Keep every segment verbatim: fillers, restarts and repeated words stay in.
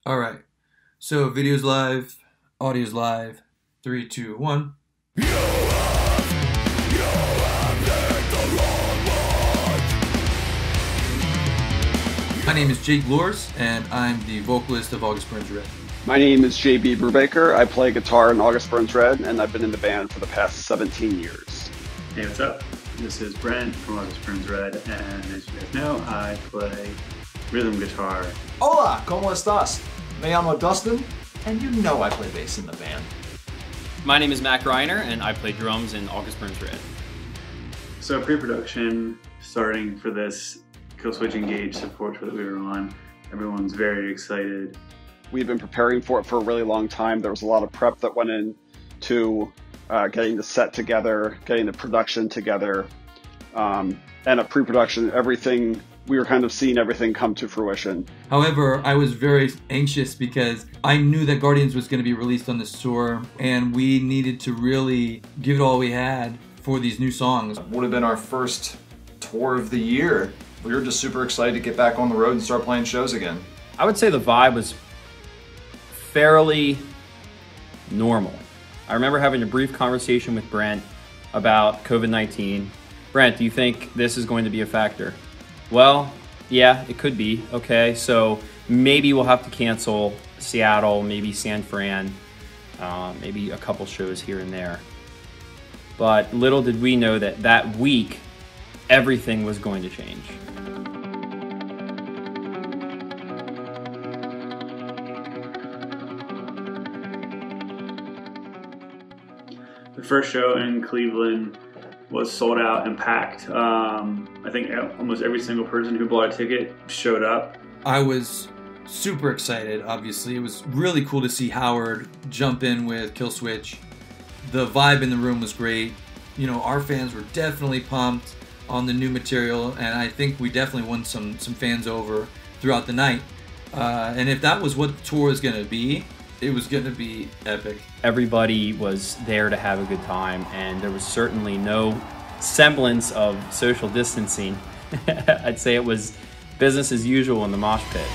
All right. So video's live, audio's live. Three, two, one. You have, you have the wrong. My name is Jake Loers, and I'm the vocalist of August Burns Red. My name is J B Brubaker. I play guitar in August Burns Red, and I've been in the band for the past seventeen years. Hey, what's up? This is Brent from August Burns Red, and as you guys know, I play rhythm guitar. Hola, ¿cómo estás? Me llamo Dustin, and you know I play bass in the band. My name is Matt Greiner, and I play drums in August Burns Red. So pre-production, starting for this Killswitch Engage support tour that we were on, everyone's very excited. We've been preparing for it for a really long time. There was a lot of prep that went into uh, getting the set together, getting the production together, um, and a pre-production, everything. We were kind of seeing everything come to fruition. However, I was very anxious because I knew that Guardians was going to be released on this tour, and we needed to really give it all we had for these new songs. It would have been our first tour of the year. We were just super excited to get back on the road and start playing shows again. I would say the vibe was fairly normal. I remember having a brief conversation with Brent about COVID nineteen. Brent, do you think this is going to be a factor? Well, yeah, it could be. Okay, so maybe we'll have to cancel Seattle, maybe San Fran, uh, maybe a couple shows here and there. But little did we know that that week, everything was going to change. The first show in Cleveland was sold out and packed. Um, I think almost every single person who bought a ticket showed up. I was super excited, obviously. It was really cool to see Howard jump in with Killswitch. The vibe in the room was great. You know, our fans were definitely pumped on the new material, and I think we definitely won some, some fans over throughout the night. Uh, and if that was what the tour was going to be, it was going to be epic. Everybody was there to have a good time, and there was certainly no semblance of social distancing. I'd say it was business as usual in the mosh pit.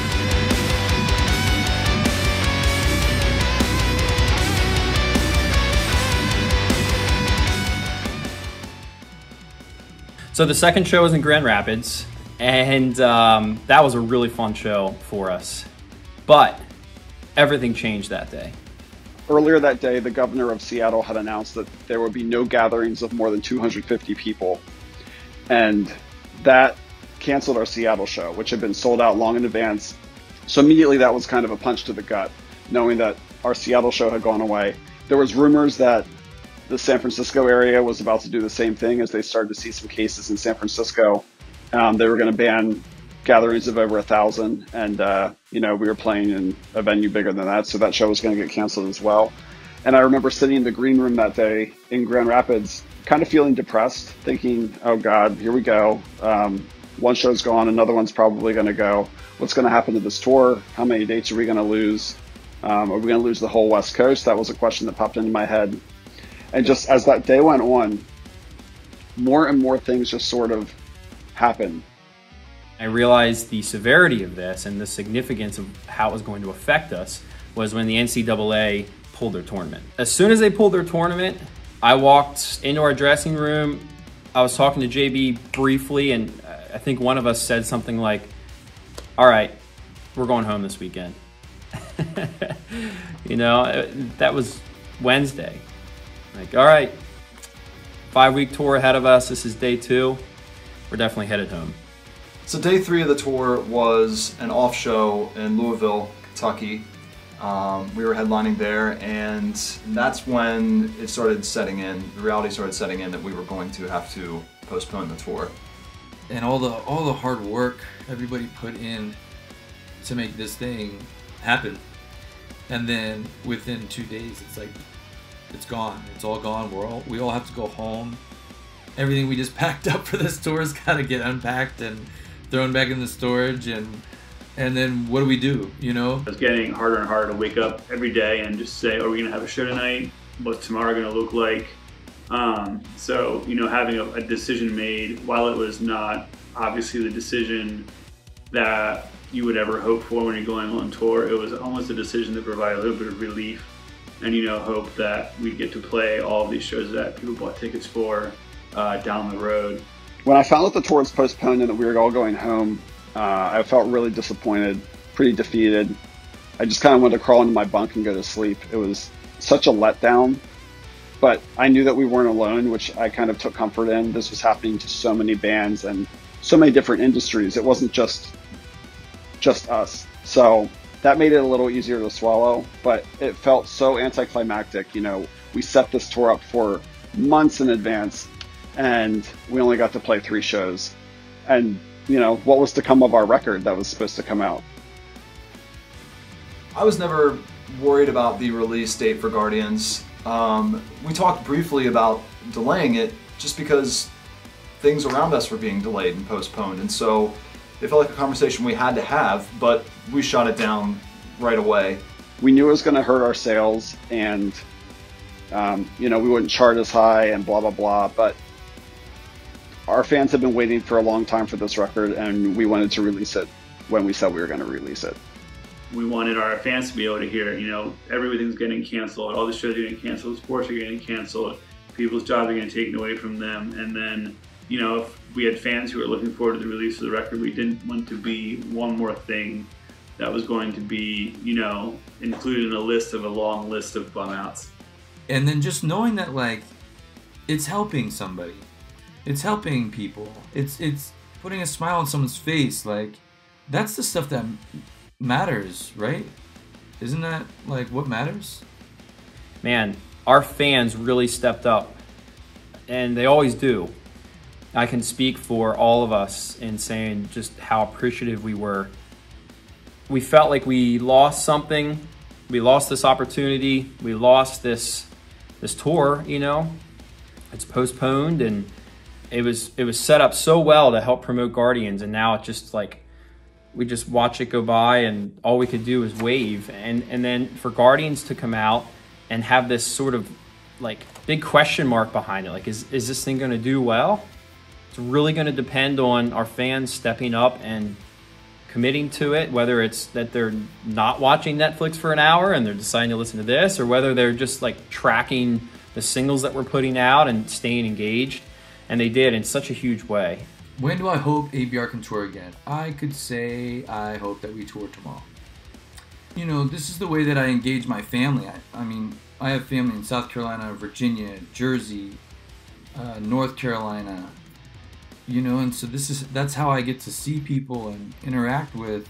So the second show was in Grand Rapids, and um, that was a really fun show for us. But everything changed that day. Earlier that day, the governor of Seattle had announced that there would be no gatherings of more than two hundred fifty people. And that canceled our Seattle show, which had been sold out long in advance. So immediately that was kind of a punch to the gut, knowing that our Seattle show had gone away. There was rumors that the San Francisco area was about to do the same thing as they started to see some cases in San Francisco. Um, they were going to ban gatherings of over a thousand, and uh, you know, we were playing in a venue bigger than that, so that show was going to get canceled as well. And I remember sitting in the green room that day in Grand Rapids, kind of feeling depressed, thinking, oh God, here we go. Um, one show's gone, another one's probably going to go. What's going to happen to this tour? How many dates are we going to lose? Um, are we going to lose the whole West Coast? That was a question that popped into my head. And just as that day went on, more and more things just sort of happened. I realized the severity of this and the significance of how it was going to affect us was when the N C double A pulled their tournament. As soon as they pulled their tournament, I walked into our dressing room. I was talking to J B briefly, and I think one of us said something like, all right, we're going home this weekend. You know, that was Wednesday. Like, all right, five-week tour ahead of us. This is day two. We're definitely headed home. So day three of the tour was an off show in Louisville, Kentucky. Um, we were headlining there, and that's when it started setting in, the reality started setting in that we were going to have to postpone the tour. And all the all the hard work everybody put in to make this thing happen. And then within two days, it's like, it's gone. It's all gone. We're all, we all have to go home. Everything we just packed up for this tour has got to get unpacked and thrown back in the storage, and and then what do we do, you know? It's getting harder and harder to wake up every day and just say, are we gonna have a show tonight? What's tomorrow gonna look like? Um, so, you know, having a, a decision made, while it was not obviously the decision that you would ever hope for when you're going on tour. It was almost a decision to provide a little bit of relief and, you know, hope that we'd get to play all of these shows that people bought tickets for uh, down the road. When I found out the tour was postponed and that we were all going home, uh, I felt really disappointed, pretty defeated. I just kind of wanted to crawl into my bunk and go to sleep. It was such a letdown, but I knew that we weren't alone, which I kind of took comfort in. This was happening to so many bands and so many different industries. It wasn't just just us. So that made it a little easier to swallow, but it felt so anticlimactic. You know, we set this tour up for months in advance and we only got to play three shows. And, you know, what was to come of our record that was supposed to come out? I was never worried about the release date for Guardians. Um, we talked briefly about delaying it just because things around us were being delayed and postponed, and so it felt like a conversation we had to have, but we shot it down right away. We knew it was going to hurt our sales, and um, you know, we wouldn't chart as high and blah blah blah, but our fans have been waiting for a long time for this record, and we wanted to release it when we said we were going to release it. We wanted our fans to be able to hear, you know, everything's getting canceled, all the shows are getting canceled, sports are getting canceled, people's jobs are getting taken away from them, and then, you know, if we had fans who were looking forward to the release of the record, we didn't want to be one more thing that was going to be, you know, included in a list of a long list of bum outs. And then just knowing that, like, it's helping somebody, it's helping people, it's it's putting a smile on someone's face, like, that's the stuff that matters, right? Isn't that like what matters? Man, our fans really stepped up, and they always do. I can speak for all of us in saying just how appreciative we were. We felt like we lost something. We lost this opportunity. We lost this this tour, you know. It's postponed, and it was it was set up so well to help promote Guardians, and now it just like we just watch it go by, and all we could do is wave. And and then for Guardians to come out and have this sort of like big question mark behind it, like is is this thing going to do well? It's really going to depend on our fans stepping up and committing to it, whether it's that they're not watching Netflix for an hour and they're deciding to listen to this, or whether they're just like tracking the singles that we're putting out and staying engaged. And they did in such a huge way. When do I hope A B R can tour again? I could say I hope that we tour tomorrow. You know, this is the way that I engage my family. I, I mean, I have family in South Carolina, Virginia, Jersey, uh, North Carolina. You know, and so this is that's how I get to see people and interact with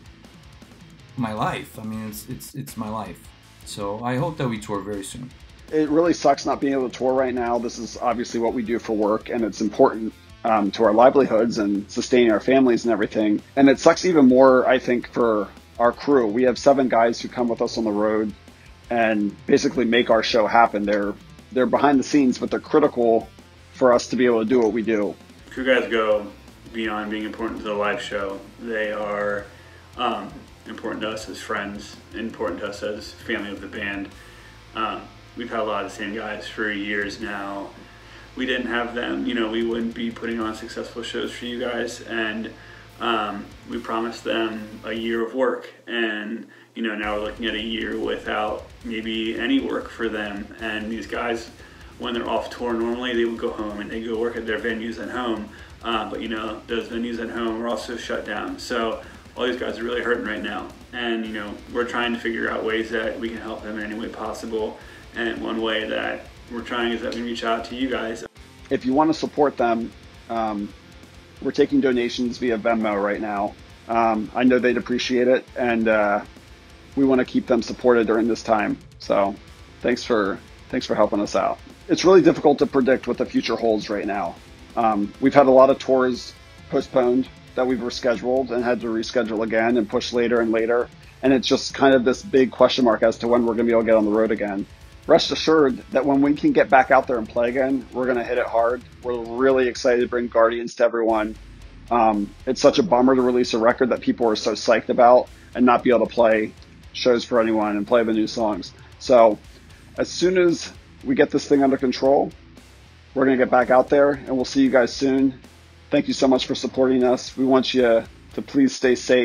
my life. I mean, it's it's it's my life. So I hope that we tour very soon. It really sucks not being able to tour right now. This is obviously what we do for work, and it's important um, to our livelihoods and sustaining our families and everything. And it sucks even more, I think, for our crew. We have seven guys who come with us on the road and basically make our show happen. They're they're behind the scenes, but they're critical for us to be able to do what we do. Crew guys go beyond being important to the live show. They are um, important to us as friends, important to us as family of the band. Um, we've had a lot of the same guys for years now. We didn't have them, you know, we wouldn't be putting on successful shows for you guys, and um, we promised them a year of work, and you know, now we're looking at a year without maybe any work for them. And these guys, when they're off tour normally, they would go home and they go work at their venues at home, uh, but you know, those venues at home are also shut down. So all these guys are really hurting right now, and you know, we're trying to figure out ways that we can help them in any way possible. And one way that we're trying is that we reach out to you guys. If you want to support them, um, we're taking donations via Venmo right now. Um, I know they'd appreciate it, and uh, we want to keep them supported during this time. So thanks for thanks for helping us out. It's really difficult to predict what the future holds right now. Um, we've had a lot of tours postponed that we've rescheduled and had to reschedule again and push later and later. And it's just kind of this big question mark as to when we're going to be able to get on the road again. Rest assured that when we can get back out there and play again, we're going to hit it hard. We're really excited to bring Guardians to everyone. Um, it's such a bummer to release a record that people are so psyched about and not be able to play shows for anyone and play the new songs. So as soon as we get this thing under control, we're going to get back out there, and we'll see you guys soon. Thank you so much for supporting us. We want you to please stay safe,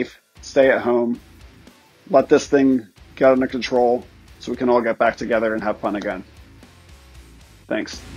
stay at home, let this thing get under control so we can all get back together and have fun again. Thanks.